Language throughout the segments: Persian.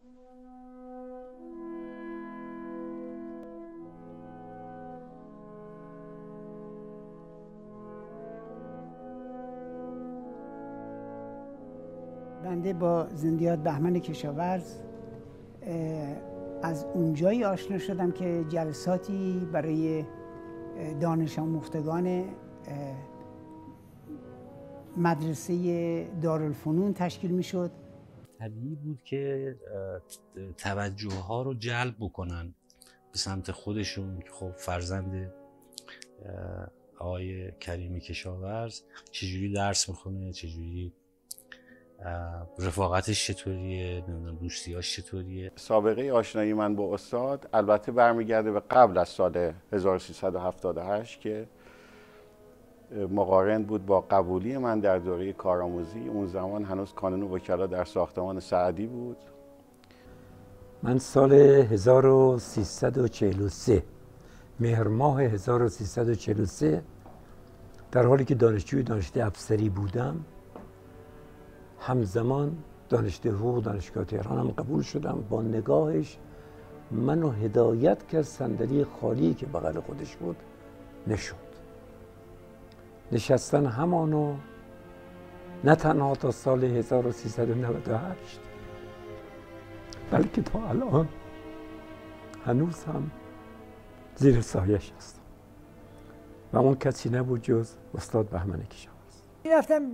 بنده با زندیات بهمن کشاورز از اونجایی آشنا شدم که جلساتی برای دانش آموختگان مدرسه دارالفنون تشکیل میشد. طبیعی بود که توجه ها رو جلب بکنن به سمت خودشون. خب فرزند آقای کریمی کشاورز چجوری درس میخونه، چجوری رفاقتش چطوریه، دوستیاش چطوریه. سابقه آشنایی من با استاد البته برمیگرده به قبل از سال 1378 که مقارن بود با قبولی من در دوره کارآموزی. اون زمان هنوز کانون وکلا در ساختمان سعدی بود. من سال 1343 مهر ماه 1343 در حالی که دانشجوی دانشکده افسری بودم، همزمان دانشکده حقوق دانشگاه تهران هم قبول شدم. با نگاهش منو هدایت کرد صندلی خالی که بغل خودش بود نشد. نشستن همانو نه تنها تا سال 1398 بلکه تا الان هنوز هم زیر سایش هستم و اون کسی نبود جز استاد بهمن کشاورز. رفتم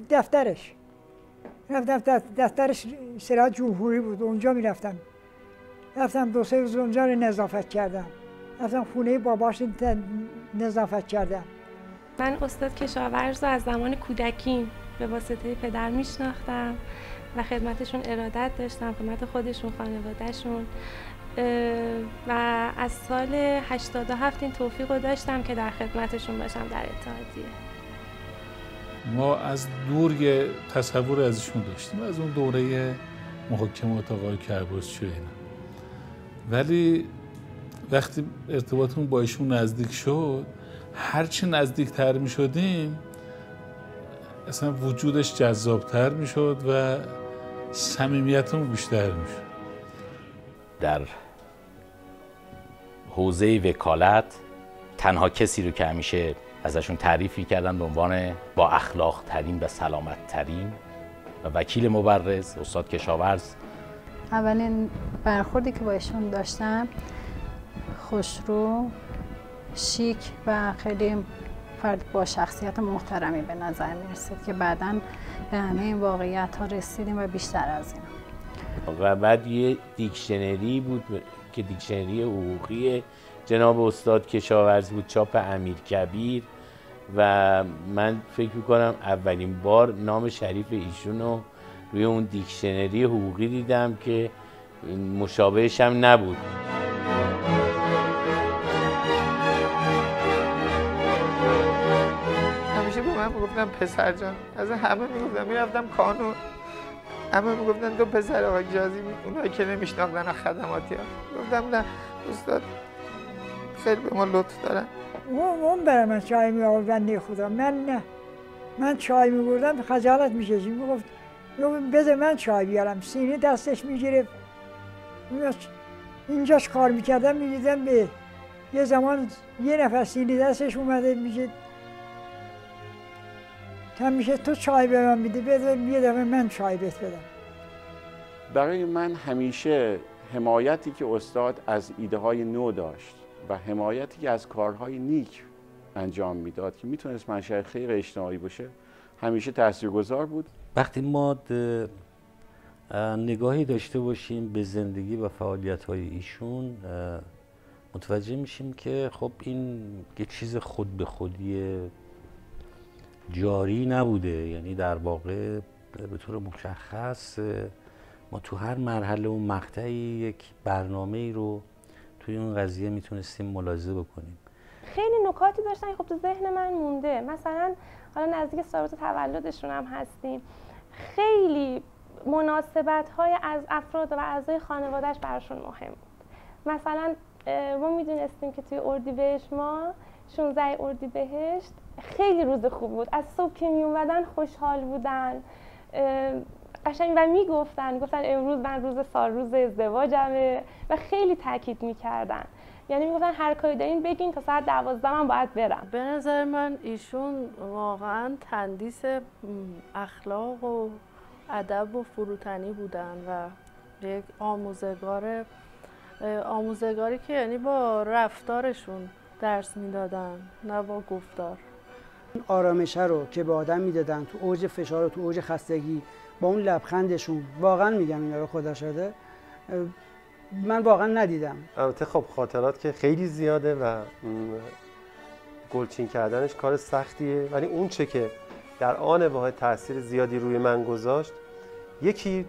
دفترش سراحت جمهوری بود، اونجا میرفتم. رفتم 2-3 روز اونجا رو نظافت کردم. رفتم خونه باباش نظافت کردم. من استاد کشاورز رو از زمان کودکیم به واسطه پدر میشناختم و خدمتشون ارادت داشتم، خدمت خودشون، خانوادهشون، و از سال 87 این توفیق رو داشتم که در خدمتشون باشم در اتحادیه. ما از دور یه تصور ازشون داشتیم، از اون دوره محاکمات آقای کرباسچی اینا، ولی وقتی ارتباطمون با ایشون نزدیک شد، هرچی نزدیکتر می شدیم اصلا وجودش جذابتر می شد و صمیمیتمون بیشتر می شد. در حوزه وکالت تنها کسی رو که همیشه ازشون تعریف کردن به عنوان با اخلاق ترین و سلامت ترین و وکیل مبرز استاد کشاورز. اولین برخوردی که با ایشون داشتم خوشرو، شیک و خیلی فرد با شخصیت محترمی به نظر می رسید که بعداً به همه این واقعیت ها رسیدیم و بیشتر از این. و بعد یه دیکشنری بود که دیکشنری حقوقی جناب استاد کشاورز بود، چاپ امیرکبیر، و من فکر میکنم اولین بار نام شریف ایشون رو روی اون دیکشنری حقوقی دیدم که مشابهش هم نبود. همیشه به من میگفتن پسر جان، از همه میگفتن، میرفتم کانون، همه میگفتن تو پسر آقای جازی، اونایی که نمیشناختن خدماتی ها. گفتم نه استاد خیلی به ما لطف دارن. اون برای من چای می آورد بنده خدا، من نه. من چای می بردم خجالت می کشید، میگفت بذار من چای بیارم. سینه دستش می گرفت، اینجاش کار میکردم میدیدم به یه زمان یه نفر سینه دستش اومده میگه همیشه تو چای به من میده، بذار یه دفعه من چای بهت بدم. برای من همیشه حمایتی که استاد از ایده های نو داشت و حمایتی که از کارهای نیک انجام میداد که میتونست منشأ خیر اجتماعی باشه همیشه تاثیرگذار بود. وقتی ما نگاهی داشته باشیم به زندگی و فعالیت‌های ایشون، متوجه میشیم که خب این یه چیز خود به خودی جاری نبوده. یعنی در واقع به طور مشخص ما تو هر مرحله و مقطعی یک برنامه‌ای رو توی اون قضیه میتونستیم ملاحظه بکنیم. خیلی نکاتی داشتن که خب تو ذهن من مونده. مثلا حالا نزدیک سالروز تولدشون هم هستیم، خیلی مناسبت‌های از افراد و اعضای خانواده‌اش براشون مهم بود. مثلا ما میدونستیم که توی اردیبهشت ما 16 اردیبهشت خیلی روز خوب بود، از صبح که می اومدن خوشحال بودن، قشنگ و میگفتن امروز من روز سال روز ازدواجمه و خیلی تاکید میکردن. یعنی میگفتن هر کاری دارین بگین تا ساعت 12 من باید برم. به نظر من ایشون واقعا تندیس اخلاق و ادب و فروتنی بودن و یک آموزگاری که یعنی با رفتارشون درس میدادن نه با گفتار. آرامشه رو که به آدم میدادن تو اوج فشار و تو اوج خستگی با اون لبخندشون، واقعا میگم اینا رو خدا شده من واقعا ندیدم. البته خب خاطرات که خیلی زیاده و گلچین کردنش کار سختیه، ولی اون چه که در آن واحد تاثیر زیادی روی من گذاشت، یکی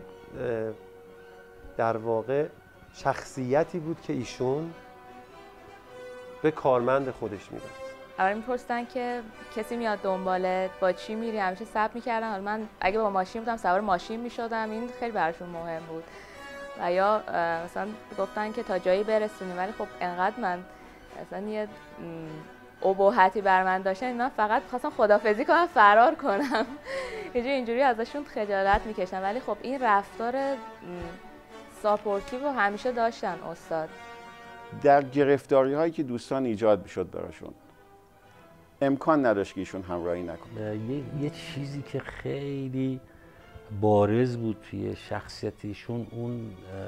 در واقع شخصیتی بود که ایشون به کارمند خودش میداد. اول میپرسیدن که کسی میاد دنبالت، با چی میری، همیشه ثبت میکردن. حالا من اگه با ماشین بودم سوار ماشین میشدم، این خیلی براشون مهم بود. و یا مثلا گفتن که تا جایی برسونی، ولی خب انقدر من مثلا یه ابهتی بر من داشتن، من فقط خواستم خدافظی کنم فرار کنم. اینجوری ازشون خجالت میکشن. ولی خب این رفتار ساپورتیو رو همیشه داشتن استاد. در گرفتاری هایی که دوستان ایجاد میشد براشون امکان نداشت که ایشون همراهی نکنه. یه چیزی که خیلی بارز بود توی شخصیت ایشون اون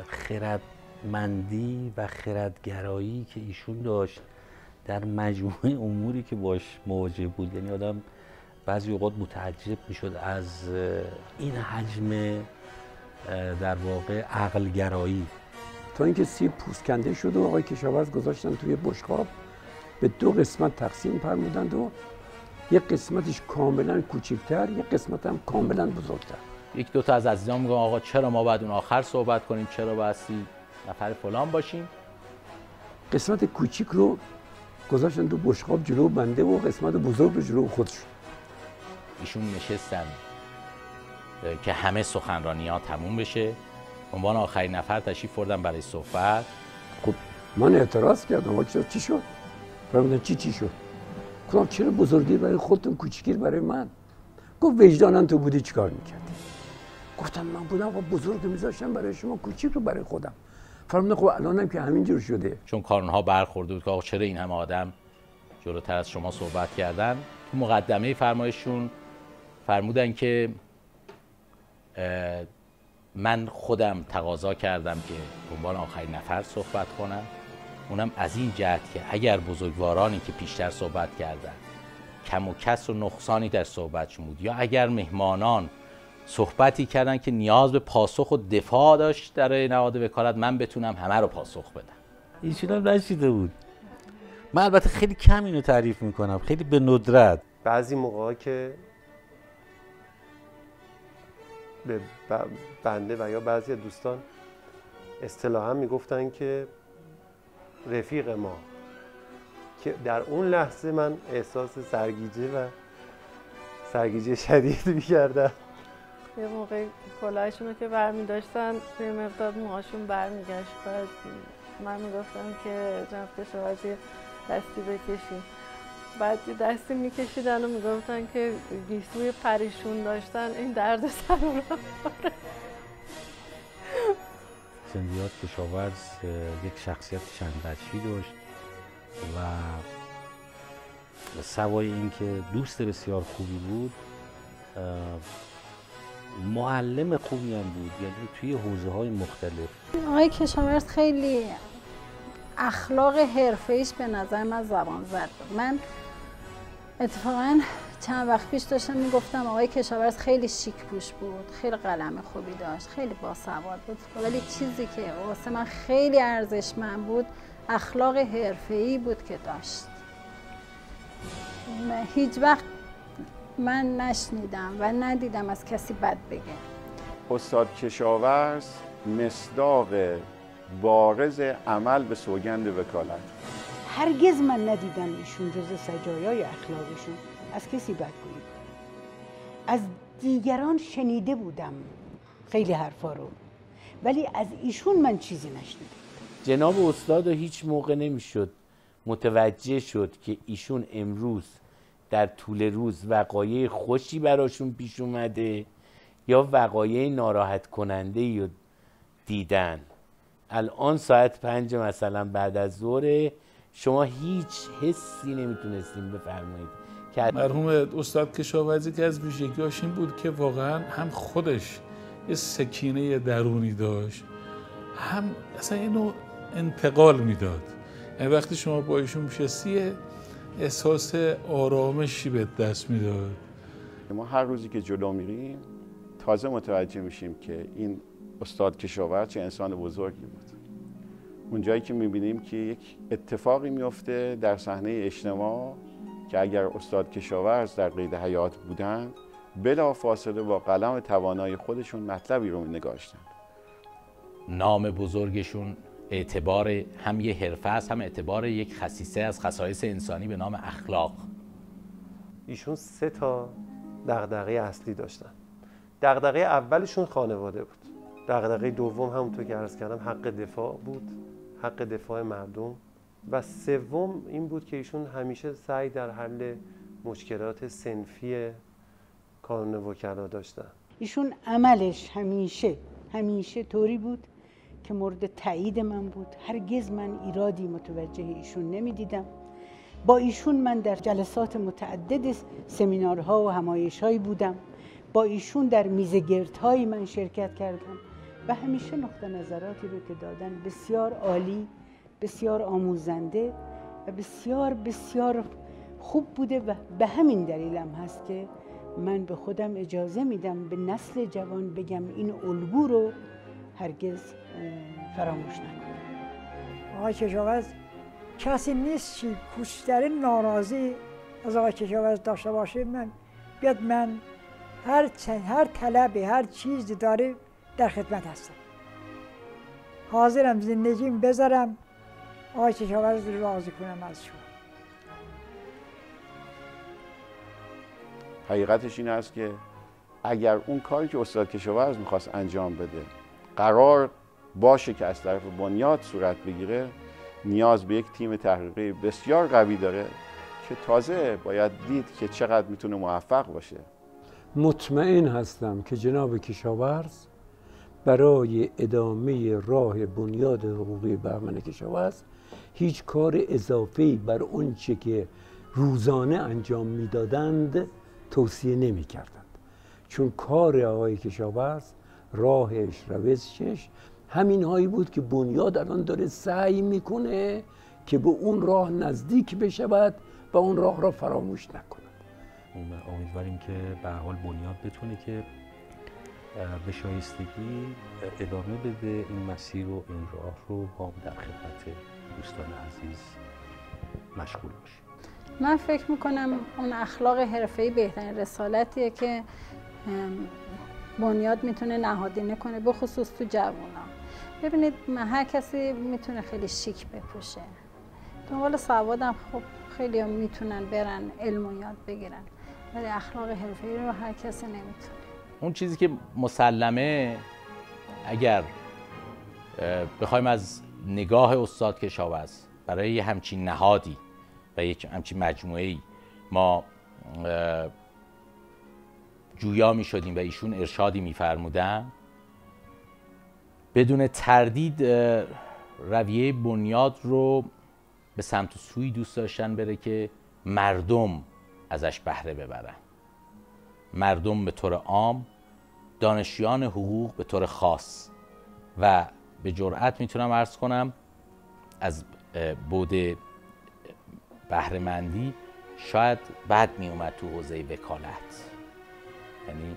خردمندی و خردگرایی که ایشون داشت در مجموعه اموری که باش مواجه بود. یعنی آدم بعضی اوقات متعجب میشد از این حجم در واقع عقلگرایی. تا اینکه سیب پوست کنده شد و آقای کشاورز گذاشتن توی بشقاب، به 2 قسمت تقسیم فرمودند و یک قسمتش کاملا کوچکتر، یک قسمت هم کاملا بزرگتر. یک دو تا از عزیزان میگن آقا چرا ما باید اون آخر صحبت کنیم، چرا بایستی نفر فلان باشیم. قسمت کوچیک رو گذاشتن تو بشقاب جلو بنده و قسمت بزرگ رو جلو خودشون. ایشون نشستن که همه سخنرانی‌ها تموم بشه، عنوان آخرین نفر تشریف بردن برای صحبت. خب من اعتراض کردم چی شد؟ فرمودن چی شد؟ گفتم چرا بزرگی برای خودتون، کوچیکی برای من؟ گفت وجدانم تو بودی چیکار میکردی؟ گفتم من بودم بزرگ میذاشتم برای شما، کوچیک رو برای خودم. فرمودن خب الانم که همینجور شده. چون کارونها برخورده بود که آقا چرا این همه آدم جلوتر از شما صحبت کردن، تو مقدمه فرمایششون فرمودن که من خودم تقاضا کردم که به عنوان آخرین نفر صحبت کنم، اونم از این جهت که اگر بزرگوارانی که پیشتر صحبت کردن کم و کسر و نقصانی در صحبتشون بود، یا اگر مهمانان صحبتی کردن که نیاز به پاسخ و دفاع داشت در نهاد وکالت، من بتونم همه رو پاسخ بدم. این چیزا نشیده بود. من البته خیلی کم اینو تعریف میکنم، خیلی به ندرت. بعضی موقعا که به بنده و یا بعضی دوستان اصطلاحاً میگفتن که رفیق ما، که در اون لحظه من احساس سرگیجه شدید می‌کردم. یه موقع کلاهشون رو که برمی داشتن یه مقدار موهاشون برمیگشت، بعد من میگفتم که جناب کشاورزی دستی بکشیم، بعد دستی میکشیدن و میگفتن که گیسوی پریشون داشتن این درد سر رو داره. زندیات کشاورز یک شخصیت چند وجهی داشت و سوای اینکه دوست بسیار خوبی بود، معلم خوبی هم بود، یعنی توی حوزه‌های مختلف. آقای کشاورز خیلی اخلاق حرفه‌ایش به نظر من زبان زد بود. من اتفاقاً چند وقت پیش داشتم میگفتم آقای کشاورز خیلی شیک پوش بود، خیلی قلم خوبی داشت، خیلی باسواد بود، ولی چیزی که واسه من خیلی ارزشمند بود اخلاق حرفه‌ای بود که داشت. هیچ وقت من نشنیدم و ندیدم از کسی بد بگه. استاد کشاورز مصداق بارز عمل به سوگند وکالت. هرگز من ندیدم ایشون جز سجایای اخلاقشون از کسی بدگویی. از دیگران شنیده بودم خیلی حرفا رو، ولی از ایشون من چیزی نشنیدم. جناب استاد هیچ موقع نمیشد متوجه شد که ایشون امروز در طول روز وقایع خوشی براشون پیش اومده یا وقایع ناراحت کننده رو دیدن. الان ساعت 5 مثلا بعد از ظهر، شما هیچ حسی نمیتونستیم بفرمایید که مرحوم استاد کشاورزی که از ویژگیاش این بود که واقعا هم خودش یه سکینه درونی داشت، هم اصلا اینو انتقال میداد. یعنی وقتی شما با ایشون میشستی احساس آرامشی به دست میداد. ما هر روزی که جلو میریم تازه متوجه میشیم که این استاد کشاورز چه انسان بزرگی بود. اونجایی که میبینیم که یک اتفاقی میفته در صحنه اجتماع که اگر استاد کشاورز در قید حیات بودن، بلا فاصله با قلم توانای خودشون مطلبی رو نگاشتن. نام بزرگشون اعتبار هم یه حرفه است، هم اعتبار یک خصیصه از خصایص انسانی به نام اخلاق. ایشون 3 تا دغدغه اصلی داشتن. دغدغه اولشون خانواده بود. دغدغه دوم همونطور که عرض کردم حق دفاع بود، حق دفاع مردم. و سوم این بود که ایشون همیشه سعی در حل مشکلات صنفی کانون وکلا داشتن. ایشون عملش همیشه طوری بود که مورد تایید من بود. هرگز من ایرادی متوجه ایشون نمیدیدم. با ایشون من در جلسات متعدد سمینارها و همایش‌هایی بودم. با ایشون در میزگردهای من شرکت کردم و همیشه نقطه نظراتی رو که دادن بسیار عالی، بسیار آموزنده و بسیار بسیار خوب بوده و به همین دلیلم هست که من به خودم اجازه میدم به نسل جوان بگم این الگو رو هرگز فراموش نکنم. آقای کشاورز کسی نیست که کوچکترین ناراضی از آقای کشاورز داشته باشه بیاد من هر طلبی هر چیزی داره در خدمت هستم. حاضرم زندگیم بذارم آقای کشاورز رو راضی کنم از شما. حقیقتش این است که اگر اون کاری که استاد کشاورز میخواست انجام بده قرار باشه که از طرف بنیاد صورت بگیره، نیاز به یک تیم تحقیقی بسیار قوی داره که تازه باید دید که چقدر میتونه موفق باشه. مطمئن هستم که جناب کشاورز برای ادامه راه بنیاد حقوقی بهمن کشاورز هیچ کار اضافه‌ای بر اون چه که روزانه انجام میدادند توصیه نمی کردند. چون کار آقای کشاورز، راهش، روشش همین هایی بود که بنیاد الان داره سعی میکنه که به اون راه نزدیک بشود و اون راه را فراموش نکند. امیدواریم که به هر حال بنیاد بتونه که به شایستگی ادامه بده این مسیر و این راه رو، با در خدمت دوستان عزیز مشغول باشیم. من فکر میکنم اون اخلاق حرفه‌ای بهترین رسالتیه که بنیاد میتونه نهادینه کنه، به خصوص تو جوونا. ببینید هر کسی میتونه خیلی شیک بپوشه، دنبال سوادم خب خیلی هم میتونن برن علم و یاد بگیرن، ولی اخلاق حرفه‌ای رو هر کسی نمیتونه. اون چیزی که مسلمه اگر بخوایم از نگاه استاد کشاورز برای همچین نهادی و یک همچین مجموعه‌ای ما جویا می شدیم و ایشون ارشادی می فرمودن، بدون تردید رویه بنیاد رو به سمت و سوی دوست داشتن بره که مردم ازش بهره ببرن. مردم به طور عام، دانشجویان حقوق به طور خاص، و به جرئت میتونم عرض کنم از بعد بهره‌مندی شاید بد می اومد تو حوزه وکالت. یعنی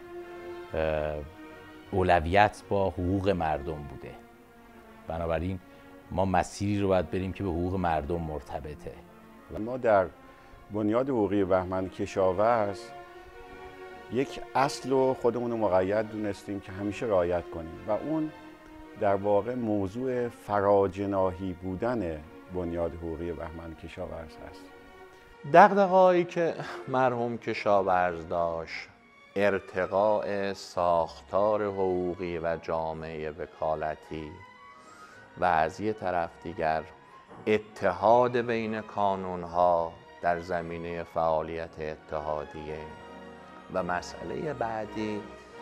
اولویت با حقوق مردم بوده. بنابراین ما مسیری رو باید بریم که به حقوق مردم مرتبطه. ما در بنیاد حقوقی بهمن کشاورز یک اصل رو خودمون رو مقید دونستیم که همیشه رعایت کنیم و اون در واقع موضوع فراجناحی بودن بنیاد حقوقی بهمن کشاورز هست. دغدغه‌هایی که مرحوم کشاورز داشت، ارتقاء ساختار حقوقی و جامعه وکالتی و از یه طرف دیگر اتحاد بین کانون‌ها در زمینه فعالیت اتحادیه و مسئله بعدی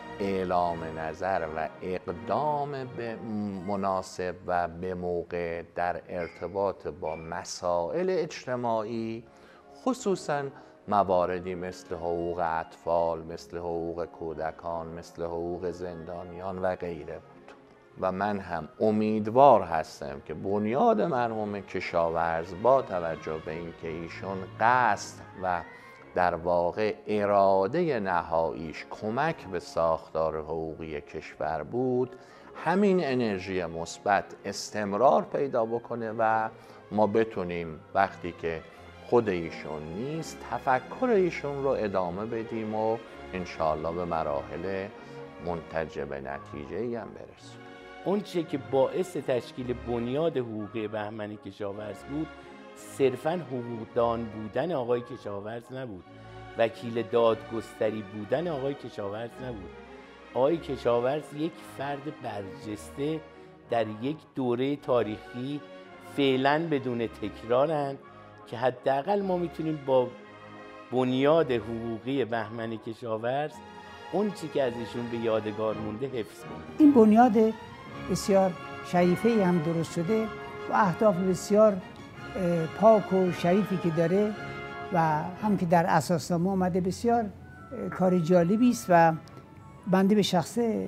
اعلام نظر و اقدام به مناسب و به موقع در ارتباط با مسائل اجتماعی، خصوصاً مواردی مثل حقوق اطفال، مثل حقوق کودکان، مثل حقوق زندانیان و غیره بود. و من هم امیدوار هستم که بنیاد مرحوم کشاورز با توجه به اینکه ایشون قصد و در واقع اراده نهاییش کمک به ساختار حقوقی کشور بود، همین انرژی مثبت استمرار پیدا بکنه و ما بتونیم وقتی که خود ایشون نیست تفکر ایشون رو ادامه بدیم و انشاءالله به مراحل منتج به نتیجه‌ای هم برسیم. اون چه که باعث تشکیل بنیاد حقوقی بهمن کشاورز بود صرفاً حقوقدان بودن آقای کشاورز نبود، وکیل دادگستری بودن آقای کشاورز نبود. آقای کشاورز یک فرد برجسته در یک دوره تاریخی فعلاً بدون تکرارند که حداقل ما میتونیم با بنیاد حقوقی بهمن کشاورز اون چی که از ایشون به یادگار مونده حفظ کنیم. این بنیاد بسیار شریفه‌ای هم درست شده و اهداف بسیار پاک و شریفی که داره و هم که در اساسنامه اومده بسیار کار جالبی است و بنده به شخصه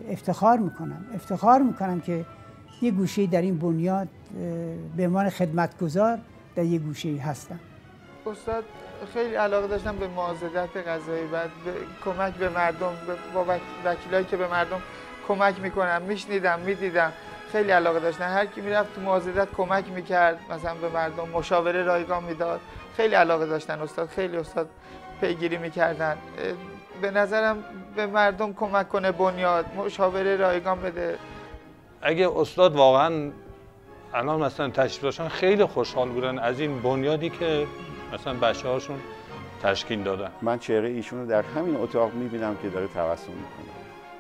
افتخار میکنم که یه گوشه در این بنیاد به عنوان خدمتگزار در یه گوشه هستم. استاد خیلی علاقه داشتم به معاضدت قضایی، بعد به کمک به مردم، با وکیلایی که به مردم کمک میکنن میشنیدم میدیدم، خیلی علاقه داشتن. هر کی میرفت تو معاضدت کمک میکرد، مثلا به مردم مشاوره رایگان میداد، خیلی علاقه داشتن استاد، خیلی استاد پیگیری میکردن. به نظرم به مردم کمک کنه، بنیاد مشاوره رایگان بده. اگه استاد واقعا الان مثلا تشریف داشتن خیلی خوشحال بودن از این بنیادی که مثلا بچه هاشون تشکیل دادن. من چهره ایشون رو در همین اتاق میبینم که داره تبسم میکنه.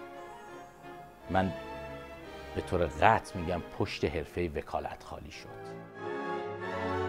من به طور قطع میگم پشت حرفه وکالت خالی شد.